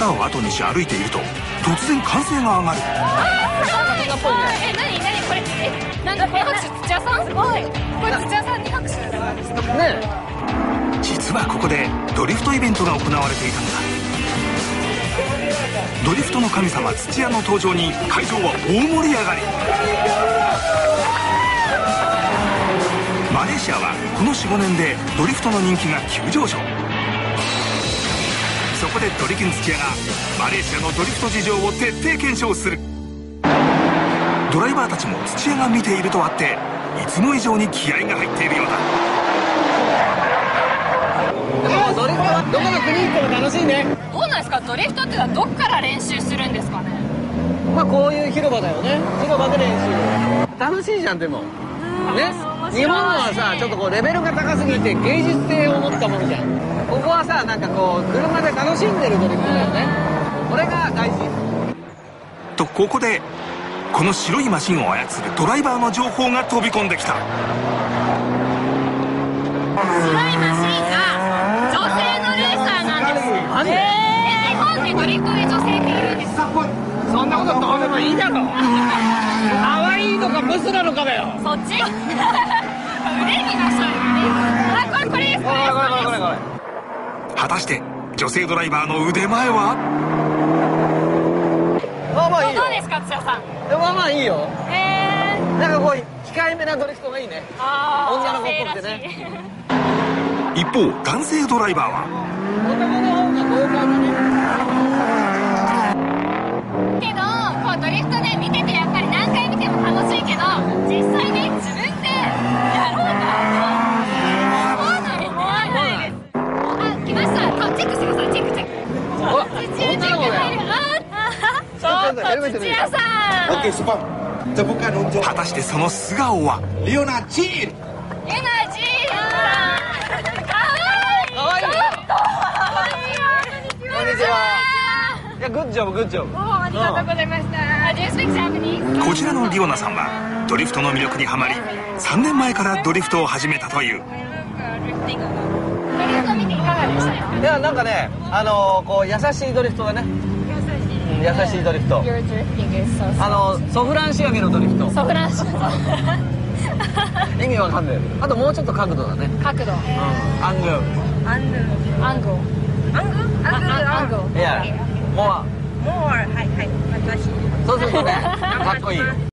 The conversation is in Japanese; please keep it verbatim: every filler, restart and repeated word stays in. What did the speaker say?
坂を後にし歩いていると突然歓声が上がる。 え、なになにこれ、え、なんかこれ拍手土屋さん、すごい。これ土屋さんに拍手ね。 実はここでドリフトイベントが行われていたんだ。ドリフトの神様土屋の登場に会場は大盛り上がり。マレーシアはこの よんごねんでドリフトの人気が急上昇。そこでドリキン土屋がマレーシアのドリフト事情を徹底検証する。ドライバーたちも土屋が見ているとあっていつも以上に気合が入っているようだ。 でもドリフトはどこの国行っても楽しいね。 どうなんですか、ドリフトってのはどっから練習するんですかね。 まあこういう広場だよね。広場で練習楽しいじゃん。でもね、日本のはさちょっとこうレベルが高すぎて芸術性を持ったものじゃん。ここはさなんかこう車で楽しんでるドリフトだよね。これが大事と。ここでこの白いマシンを操るドライバーの情報が飛び込んできた。 白いマシンが女性のレーサーなんです。 なんで？ え、日本でドリフトで女性っているんですか？ そんなことどうでもいいだろ。可愛いのかブスなのかだよ。 そっち？腕見ましょうよ、腕。あ、これこれです。これこれこれこれ。 果たして女性ドライバーの腕前は？ まあまあいいよ。 どうですか、土屋さん。 まあまあいいよ。 えー、 なんかこう控えめなドリフトがいいね。 あー、 女の子っぽくてね。 一方男性ドライバーは男の方が豪快だね。 けどこうドリフトで見ててやっぱり何回見ても楽しいけど実際に自分でやろうかと思わない思わないです。あ、来ました。チェックしてください。チェックチェック。土屋チェック入る。あ、ちょっと土屋さん。 Oke, Supam. Temukan untuk 果たしてその素顔は？ Leona Chin. エナジーさん。かわいい。ちょっと。 こんにちは。いや、グッジョブグッジョブ。 ありがとうございました。Do you speak Japanese? こちらのリオナさんはドリフトの魅力にはまりさんねんまえからドリフトを始めたという。 ドリフト見ていかがでしたか？ いや、なんかね、あのー、こう優しいドリフトだね。優しいドリフト。 Your drifting is so あのソフラン仕上げのドリフト。 ソフランシ意味わかんない。あともうちょっと角度だね。 角度。 アングル。 アングル。アングル。アングル。アングル。 いや、もう。 もう、はいはい、私。 そうするとね、かっこいい。